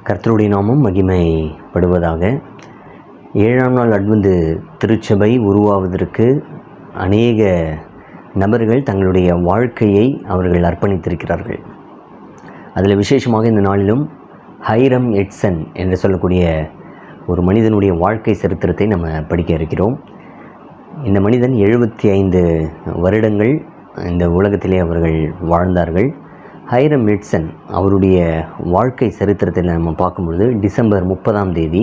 கர்த்தருடைய நாமம் மகிமைப்படுவதாக. 7ஆம் நாள் அட்வென்ட் திருச்சபை உருவாவதற்கு அநேக நபர்கள் தங்களுடைய வாழ்க்கையை அவர்கள் அர்ப்பணித்திருக்கிறார்கள். அதில் விசேஷமாக இந்த நாளிலும் ஹைரம் எட்சன் என்று சொல்லக்கூடிய ஒரு மனிதனுடைய வாழ்க்கை சரித்திரத்தை நம்ம படிக்க இருக்கிறோம். இந்த மனிதன் 75 வருடங்கள் இந்த உலகத்திலே அவர்கள் வாழ்ந்தார்கள். ஹைரம் எட்சன் அவருடைய வாழ்க்கை சரித்திரத்தில் நம்ம பார்க்கும்பொழுது டிசம்பர் 30ஆம் தேதி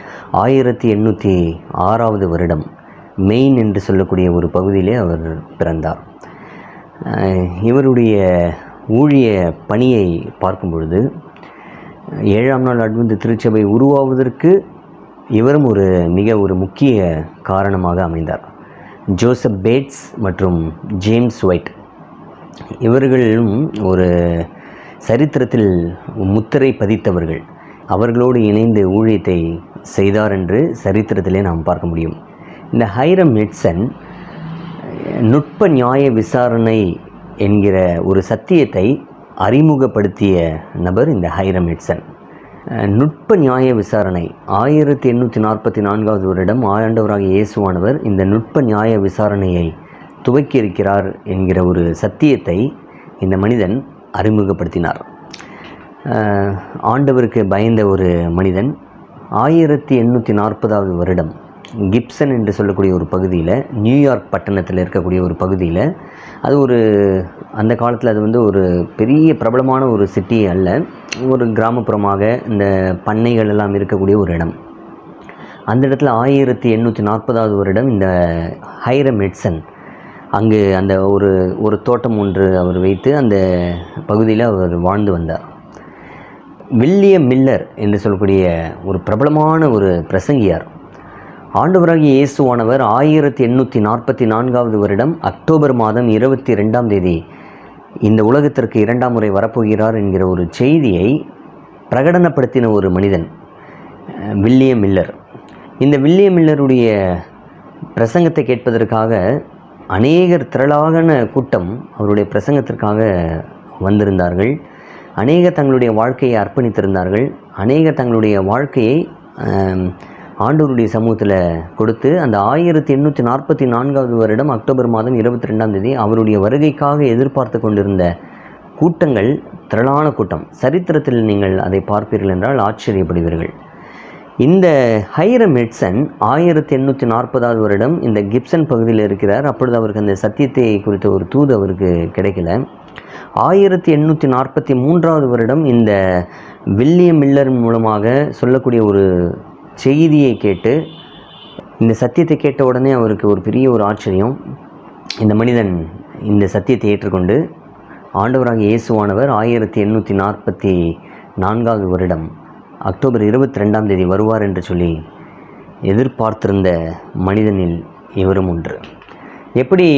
1806 வருடம் மெயின் என்று சொல்லக்கூடிய ஒரு பகுதியிலே அவர் பிறந்தார். இவருடைய ஊழிய பணியை பார்க்கும் பொழுது 7ஆம் நாள் அட்வென்ட் திருச்சபை உருவாவதற்கு இவரும் ஒரு முக்கிய காரணமாக அமைந்தார். ஜோசப் பேட்ஸ் மற்றும் ஜேம்ஸ் ஒயிட் இவர்களும் ஒரு சரித்திரத்தில் முத்திரை பதித்தவர்கள். அவர்களோடு இணைந்து ஊழியத்தை செய்தார் என்று சரித்திரத்திலே நாம் பார்க்க முடியும். இந்த ஹைரம் எட்சன் நுட்ப நியாய விசாரணை என்கிற ஒரு சத்தியத்தை அறிமுகப்படுத்திய நபர் இந்த ஹைரம் எட்சன். நுட்ப நியாய விசாரணை 1844 வருடம் ஆண்டவராகிய இயேசுவானவர் இந்த நுட்ப நியாய விசாரணையை துவக்கியிருக்கிறார் என்கிற ஒரு சத்தியத்தை இந்த மனிதன் அறிமுகப்படுத்தினார். ஆண்டவருக்கு பயந்த ஒரு மனிதன் 1840 வருடம் கிப்சன் என்று சொல்லக்கூடிய ஒரு பகுதியில், நியூயார்க் பட்டணத்தில் இருக்கக்கூடிய ஒரு பகுதியில், அது அந்த காலத்தில் அது ஒரு பெரிய பிரபலமான ஒரு சிட்டி அல்ல, ஒரு கிராமப்புறமாக இந்த பண்ணைகள் எல்லாம் இருக்கக்கூடிய ஒரு இடம். அந்த இடத்துல 1840 வருடம் இந்த ஹைரம் எட்சன் அங்கு அந்த ஒரு தோட்டம் ஒன்று அவர் வைத்து அந்த பகுதியில் அவர் வாழ்ந்து வந்தார். வில்லியம் மில்லர் என்று சொல்லக்கூடிய ஒரு பிரபலமான ஒரு பிரசங்கியார். ஆண்டவராகிய இயேசுவானவர் 1844 வருடம் அக்டோபர் மாதம் 22ஆம் தேதி இந்த உலகத்திற்கு 2ஆம் முறை வரப்போகிறார் என்கிற ஒரு செய்தியை பிரகடனப்படுத்தின ஒரு மனிதன் வில்லியம் மில்லர். இந்த வில்லியம் மில்லருடைய பிரசங்கத்தை கேட்பதற்காக அநேகர் திரளான கூட்டம் அவருடைய பிரசங்கத்திற்காக வந்திருந்தார்கள். அநேகர் தங்களுடைய வாழ்க்கையை அர்ப்பணித்திருந்தார்கள். அநேகர் தங்களுடைய வாழ்க்கையை ஆண்டவருடைய சமூகத்தில் கொடுத்து அந்த 1844 வருடம் அக்டோபர் மாதம் 22ஆம் தேதி அவருடைய வருகைக்காக எதிர்பார்த்து கொண்டிருந்த கூட்டங்கள், திரளான கூட்டம். சரித்திரத்தில் நீங்கள் அதை பார்ப்பீர்கள் என்றால் ஆச்சரியப்படுவீர்கள். இந்த ஹைரம் எட்சன் 1840 வருடம் இந்த கிப்சன் பகுதியில் இருக்கிறார். அப்பொழுது அவருக்கு அந்த சத்தியத்தை குறித்த ஒரு தூது அவருக்கு கிடைக்கல. 1843 வருடம் இந்த வில்லியம் மில்லர் மூலமாக சொல்லக்கூடிய ஒரு செய்தியை கேட்டு, இந்த சத்தியத்தை கேட்ட உடனே அவருக்கு ஒரு பெரிய ஒரு ஆச்சரியம். இந்த மனிதன் இந்த சத்தியத்தை ஏற்றுக்கொண்டு ஆண்டவராகிய இயேசுவானவர் 1844 வருடம் அக்டோபர் 22ஆம் தேதி வருவார் என்று சொல்லி எதிர்பார்த்திருந்த மனிதனில் இவரும் ஒன்று. எப்படி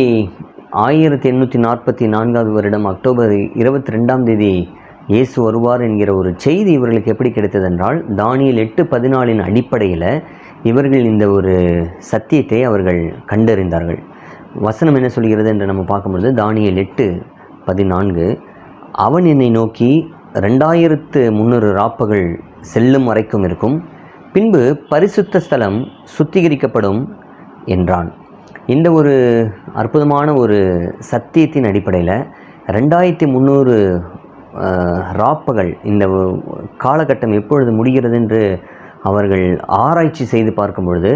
1844 வருடம் அக்டோபர் 22ஆம் தேதி இயேசு வருவார் என்கிற ஒரு செய்தி இவர்களுக்கு எப்படி கிடைத்ததென்றால், தானியேல் 8:14 அடிப்படையில் இவர்கள் இந்த ஒரு சத்தியத்தை அவர்கள் கண்டறிந்தார்கள். வசனம் என்ன சொல்கிறது என்று நம்ம பார்க்கும்பொழுது தானியேல் 8:14, அவன் என்னை நோக்கி 2300 ராப்பகல் செல்லும் வரைக்கும் இருக்கும், பின்பு பரிசுத்த ஸ்தலம் சுத்திகரிக்கப்படும் என்றான். இந்த ஒரு அற்புதமான ஒரு சத்தியத்தின் அடிப்படையில் 2300 ராப்பகல், இந்த காலகட்டம் எப்பொழுது முடிகிறது என்று அவர்கள் ஆராய்ச்சி செய்து பார்க்கும் பொழுது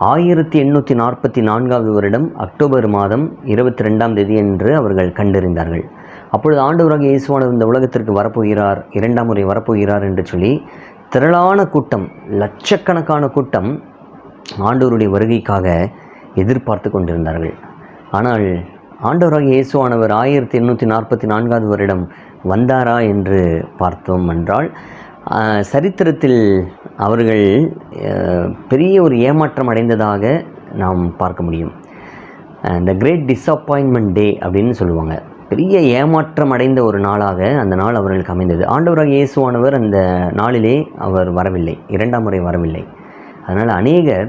1844 வருடம் அக்டோபர் மாதம் 22ஆம் தேதி என்று அவர்கள் கண்டறிந்தார்கள். அப்பொழுது ஆண்டவராகிய இயேசுவானவர் இந்த உலகத்திற்கு வரப்போகிறார், 2ஆம் முறை வரப்போகிறார் என்று சொல்லி திரளான கூட்டம், லட்சக்கணக்கான கூட்டம் ஆண்டவருடைய வருகைக்காக எதிர்பார்த்து கொண்டிருந்தார்கள். ஆனால் ஆண்டவராகிய இயேசுவானவர் 1844 வருடம் வந்தாரா என்று பார்த்தோம் என்றால், சரித்திரத்தில் அவர்கள் பெரிய ஒரு ஏமாற்றம் அடைந்ததாக நாம் பார்க்க முடியும். இந்த கிரேட் டிஸப்பாயின்மெண்ட் டே அப்படின்னு சொல்லுவாங்க. பெரிய ஏமாற்றம் அடைந்த ஒரு நாளாக அந்த நாள் அவர்களுக்கு அமைந்தது. ஆண்டவராகிய இயேசுவானவர் அந்த நாளிலே அவர் வரவில்லை, 2ஆம் முறை வரவில்லை. அதனால் அநேகர்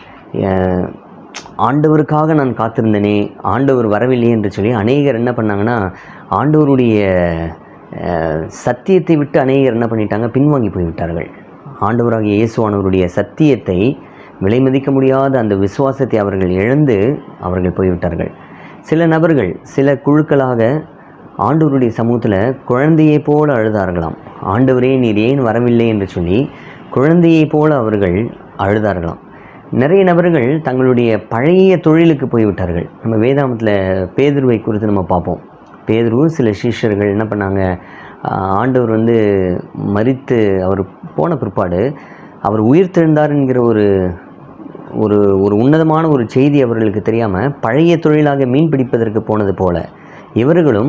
ஆண்டவருக்காக நான் காத்திருந்தனே, ஆண்டவர் வரவில்லை என்று சொல்லி அநேகர் என்ன பண்ணாங்கன்னா, ஆண்டவருடைய சத்தியத்தை விட்டு அநேகர் என்ன பண்ணிட்டாங்க, பின்வாங்கி போய்விட்டார்கள். ஆண்டவராகிய இயேசுவானவருடைய சத்தியத்தை விலை மதிக்க முடியாத அந்த விசுவாசத்தை அவர்கள் இழந்து அவர்கள் போய்விட்டார்கள். சில நபர்கள் சில குழுக்களாக ஆண்டவருடைய சமூகத்தில் குழந்தையை போல அழுதார்களாம். ஆண்டவரே நீர் ஏன் வரவில்லை என்று சொல்லி குழந்தையை போல அவர்கள் அழுதார்களாம். நிறைய நபர்கள் தங்களுடைய பழைய தொழிலுக்கு போய்விட்டார்கள். நம்ம வேதாமத்தில் பேதுருவை குறித்து நம்ம பார்ப்போம். பேதுரு சில சீஷர்கள் என்ன பண்ணாங்க, ஆண்டவர் மரித்து அவர் போன பிற்பாடு அவர் உயிர் தெழுந்தார் என்கிற ஒரு ஒரு ஒரு உன்னதமான ஒரு செய்தி அவர்களுக்கு தெரியாமல் பழைய தொழிலாக மீன் பிடிப்பதற்கு போனது போல இவர்களும்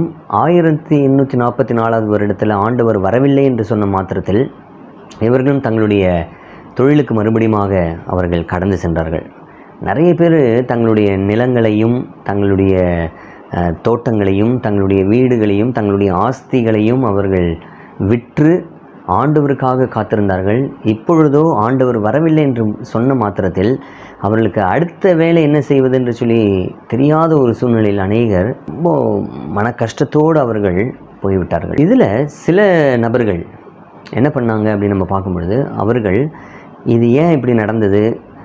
1844 வருடத்தில் ஆண்டவர் வரவில்லை என்று சொன்ன மாத்திரத்தில் இவர்களும் தங்களுடைய தொழிலுக்கு மறுபடியுமாக அவர்கள் கடந்து சென்றார்கள். நிறைய பேர் தங்களுடைய நிலங்களையும் தங்களுடைய தோட்டங்களையும் தங்களுடைய வீடுகளையும் தங்களுடைய ஆஸ்திகளையும் அவர்கள் விற்று ஆண்டவருக்காக காத்திருந்தார்கள். இப்பொழுதோ ஆண்டவர் வரவில்லை என்று சொன்ன மாத்திரத்தில் அவர்களுக்கு அடுத்த வேலை என்ன செய்வது என்று சொல்லி தெரியாத ஒரு சூழ்நிலையில் அநேகர் ரொம்ப மன கஷ்டத்தோடு அவர்கள் போய்விட்டார்கள். இதில் சில நபர்கள் என்ன பண்ணாங்க அப்படின்னு நம்ம பார்க்கும்பொழுது, அவர்கள் இது ஏன் இப்படி நடந்தது,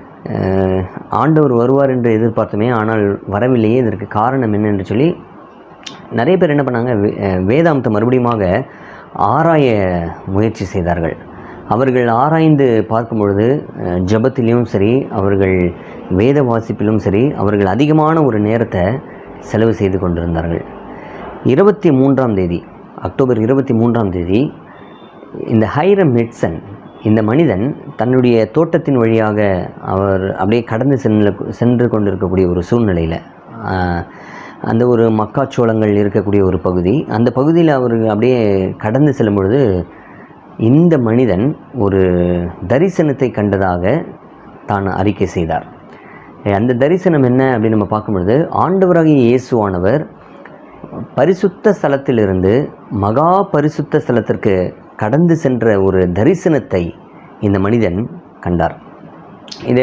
ஆண்டவர் வருவார் என்று எதிர்பார்த்தோமே ஆனால் வரவில்லையே, இதற்கு காரணம் என்ன என்று சொல்லி நிறைய பேர் என்ன பண்ணாங்க, வேதாந்தத்தை மறுபடியுமாக ஆராய முயற்சி செய்தார்கள். அவர்கள் ஆராய்ந்து பார்க்கும் பொழுது ஜெபத்திலும் சரி அவர்கள் வேத வாசிப்பிலும் சரி அவர்கள் அதிகமான ஒரு நேரத்தை செலவு செய்து கொண்டிருந்தார்கள். 23ஆம் தேதி அக்டோபர் 23ஆம் தேதி இந்த ஹைரம் எட்சன் இந்த மனிதன் தன்னுடைய தோட்டத்தின் வழியாக அவர் அப்படியே கடந்து சென்று கொண்டிருக்கக்கூடிய ஒரு சூழ்நிலையில் அந்த ஒரு மக்காச்சோளங்கள் இருக்கக்கூடிய ஒரு பகுதி, அந்த பகுதியில் அவர் அப்படியே கடந்து செல்லும் பொழுது இந்த மனிதன் ஒரு தரிசனத்தை கண்டதாக தான் அறிக்கை செய்தார். அந்த தரிசனம் என்ன அப்படின்னு நம்ம பார்க்கும்பொழுது, ஆண்டவராகிய இயேசுவானவர் பரிசுத்த ஸ்தலத்திலிருந்து மகா பரிசுத்த ஸ்தலத்திற்கு கடந்து சென்ற ஒரு தரிசனத்தை இந்த மனிதன் கண்டார். இதை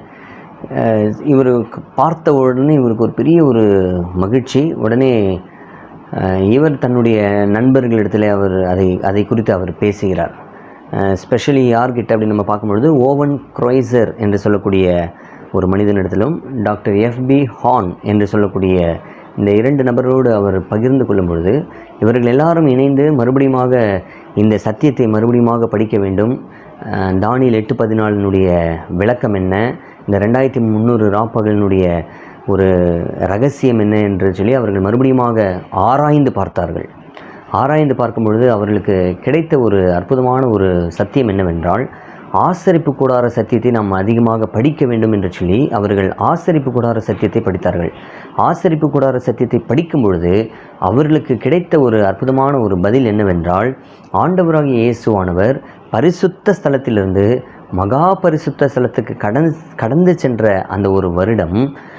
இவர் பார்த்த உடனே இவருக்கு ஒரு பெரிய ஒரு மகிழ்ச்சி. உடனே இவர் தன்னுடைய நண்பர்களிடத்தில் அதை குறித்து அவர் பேசுகிறார். ஸ்பெஷலி யார்கிட்ட அப்படின்னு நம்ம பார்க்கும்பொழுது ஓவன் க்ரோய்சர் என்று சொல்லக்கூடிய ஒரு மனிதனிடத்திலும் டாக்டர் எஃப்பி ஹார்ன் என்று சொல்லக்கூடிய இந்த 2 நபரோடு அவர் பகிர்ந்து கொள்ளும் பொழுது இவர்கள் எல்லாரும் இணைந்து மறுபடியுமாக இந்த சத்தியத்தை மறுபடியுமாக படிக்க வேண்டும். தானியேல் 8:14 விளக்கம் என்ன, இந்த 2300 ராப்பகலினுடைய ஒரு ரகசியம் என்ன என்று சொல்லி அவர்கள் மறுபடியுமாக ஆராய்ந்து பார்த்தார்கள். ஆராய்ந்து பார்க்கும் பொழுது அவர்களுக்கு கிடைத்த ஒரு அற்புதமான ஒரு சத்தியம் என்னவென்றால், ஆசரிப்பு கூடார சத்தியத்தை நாம் அதிகமாக படிக்க வேண்டும் என்று சொல்லி அவர்கள் ஆசரிப்பு கூடார சத்தியத்தை படித்தார்கள். ஆசரிப்பு கூடார சத்தியத்தை படிக்கும் பொழுது அவர்களுக்கு கிடைத்த ஒரு அற்புதமான ஒரு பதில் என்னவென்றால், ஆண்டவராகிய இயேசுவானவர் பரிசுத்த ஸ்தலத்திலிருந்து மகா பரிசுத்த ஸ்தலத்துக்கு கடந்து சென்ற அந்த ஒரு வருடம்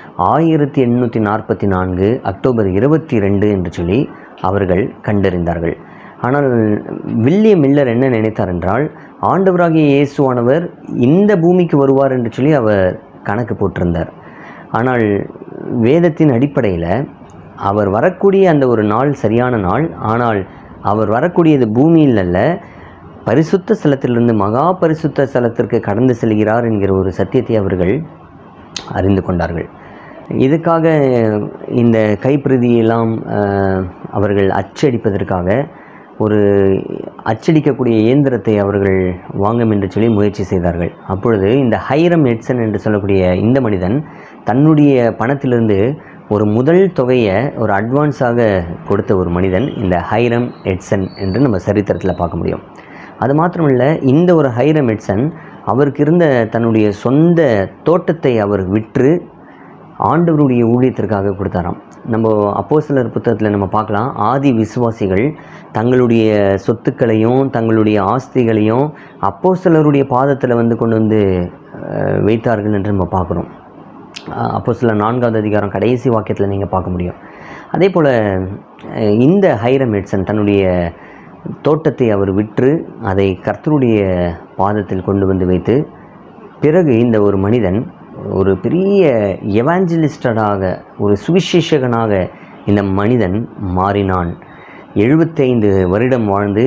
1844 அக்டோபர் 22 என்று சொல்லி அவர்கள் கண்டறிந்தார்கள். ஆனால் வில்லியம் மில்லர் என்ன நினைத்தார் என்றால், ஆண்டவராகிய இயேசுவானவர் இந்த பூமிக்கு வருவார் என்று சொல்லி அவர் கணக்கு போட்டிருந்தார். ஆனால் வேதத்தின் அடிப்படையில் அவர் வரக்கூடிய அந்த ஒரு நாள் சரியான நாள், ஆனால் அவர் வரக்கூடியது பூமியில் அல்ல, பரிசுத்த ஸ்தலத்திலிருந்து மகா பரிசுத்த ஸ்தலத்திற்கு கடந்து செல்கிறார் என்கிற ஒரு சத்தியத்தை அவர்கள் அறிந்து கொண்டார்கள். இதுக்காக இந்த கைப்பிரதியெல்லாம் அவர்கள் அச்சடிப்பதற்காக ஒரு அச்சடிக்கக்கூடிய இயந்திரத்தை அவர்கள் வாங்கும் என்று சொல்லி முயற்சி செய்தார்கள். அப்பொழுது இந்த ஹைரம் எட்சன் என்று சொல்லக்கூடிய இந்த மனிதன் தன்னுடைய பணத்திலிருந்து ஒரு முதல் தொகையை ஒரு அட்வான்ஸாக கொடுத்த ஒரு மனிதன் இந்த ஹைரம் எட்சன் என்று நம்ம சரித்திரத்தில் பார்க்க முடியும். அது மாத்திரமல்ல, இந்த ஒரு ஹைரம் எட்சன் அவருக்கு இருந்த தன்னுடைய சொந்த தோட்டத்தை அவர் விற்று ஆண்டவருடைய ஊழியத்திற்காக கொடுத்தாராம். நம்ம அப்போஸ்தலர் புத்தகத்தில் நம்ம பார்க்கலாம், ஆதி விசுவாசிகள் தங்களுடைய சொத்துக்களையும் தங்களுடைய ஆஸ்திகளையும் அப்போஸ்தலருடைய பாதத்தில் கொண்டு வந்து வைத்தார்கள் என்று நம்ம பார்க்குறோம். அப்போஸ்தலர் 4ஆவது அதிகாரம் கடைசி வாக்கியத்தில் நீங்கள் பார்க்க முடியும். அதே போல் இந்த ஹைரம் எட்சன் தன்னுடைய தோட்டத்தை அவர் விற்று அதை கர்த்தருடைய பாதத்தில் கொண்டு வந்து வைத்து, பிறகு இந்த ஒரு மனிதன் ஒரு பெரிய எவாஞ்சலிஸ்டராக ஒரு சுவிசேஷகனாக இந்த மனிதன் மாறினான். 75 வருடம் வாழ்ந்து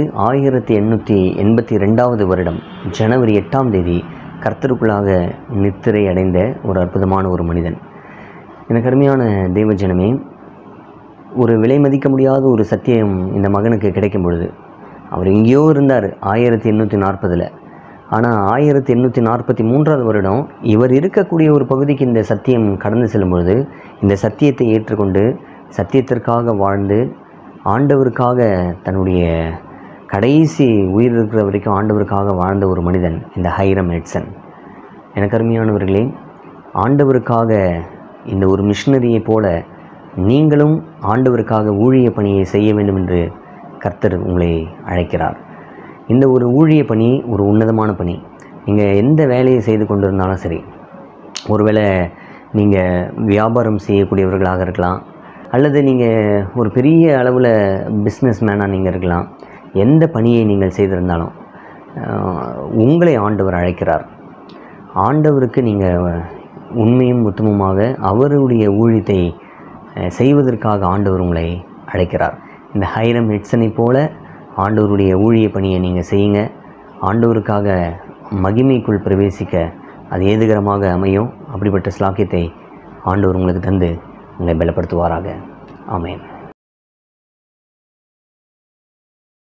1882 வருடம் ஜனவரி 8ஆம் தேதி கர்த்தருக்குள்ளாக நித்திரை அடைந்த ஒரு அற்புதமான ஒரு மனிதன். எனக்கு அருமையான தெய்வஜனமே, ஒரு விலை மதிக்க முடியாத ஒரு சத்தியம் இந்த மகனுக்கு கிடைக்கும் பொழுது, அவர் எங்கேயோ இருந்தார் 1840. ஆனால் 1843 வருடம் இவர் இருக்கக்கூடிய ஒரு பகுதிக்கு இந்த சத்தியம் கடந்து செல்லும் பொழுது, இந்த சத்தியத்தை ஏற்றுக்கொண்டு சத்தியத்திற்காக வாழ்ந்து ஆண்டவருக்காக தன்னுடைய கடைசி உயிர் இருக்கிற வரைக்கும் ஆண்டவருக்காக வாழ்ந்த ஒரு மனிதன் இந்த ஹைரம் எட்சன். எனக்கு அருமையானவர்களே, ஆண்டவருக்காக இந்த ஒரு மிஷினரியை போல நீங்களும் ஆண்டவருக்காக ஊழிய பணியை செய்ய வேண்டும் என்று கர்த்தர் உங்களை அழைக்கிறார். இந்த ஒரு ஊழிய பணி ஒரு உன்னதமான பணி. நீங்கள் எந்த வேலையை செய்து கொண்டிருந்தாலும் சரி, ஒருவேளை நீங்கள் வியாபாரம் செய்யக்கூடியவர்களாக இருக்கலாம், அல்லது நீங்கள் ஒரு பெரிய அளவில் பிஸ்னஸ் மேனாக நீங்கள் இருக்கலாம். எந்த பணியை நீங்கள் செய்திருந்தாலும் உங்களை ஆண்டவர் அழைக்கிறார். ஆண்டவருக்கு நீங்கள் உண்மையும் உத்தமமாக அவருடைய ஊழியத்தை செய்வதற்காக ஆண்டவர் உங்களை அழைக்கிறார். இந்த ஹைரம் எட்சனை போல ஆண்டவருடைய ஊழிய பணியை நீங்கள் செய்யுங்க. ஆண்டவருக்காக மகிமைக்குள் பிரவேசிக்க அது ஏதுகரமாக அமையும். அப்படிப்பட்ட ஸ்லாக்கியத்தை ஆண்டவர் உங்களுக்கு தந்து உங்களை பலப்படுத்துவாராக. ஆமென்.